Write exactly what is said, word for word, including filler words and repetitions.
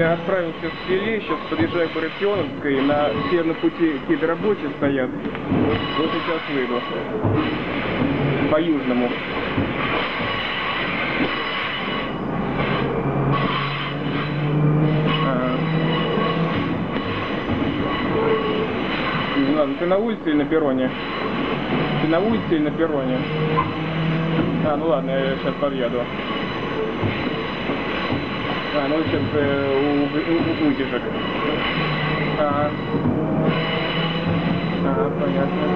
Я отправился в Филе, сейчас подъезжаю к Парфеновской, на северном пути какие-то рабочие стоят. Вот, вот сейчас выйду. По южному. А. Не ладно, ты на улице или на перроне? Ты на улице или на перроне? А, ну ладно, я сейчас подъеду. А, ну сейчас э, у, у, у, утежек. Ага. Ага, понятно.